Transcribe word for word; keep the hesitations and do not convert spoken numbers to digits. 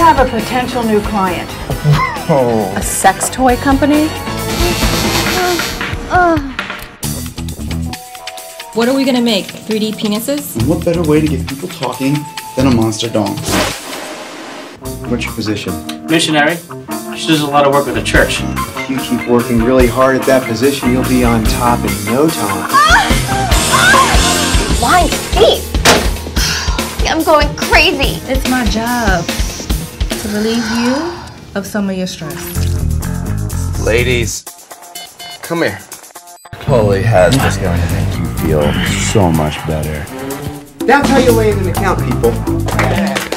have a potential new client. Oh. A sex toy company? What are we gonna make? three D penises? And what better way to get people talking than a monster dong? What's your position? Missionary. She does a lot of work with the church. If you keep working really hard at that position, you'll be on top in no time. Blind feet. I'm going crazy. It's my job to relieve you of some of your stress. Ladies, come here. Chloe has just going to make you feel so much better. That's how you land an account, people.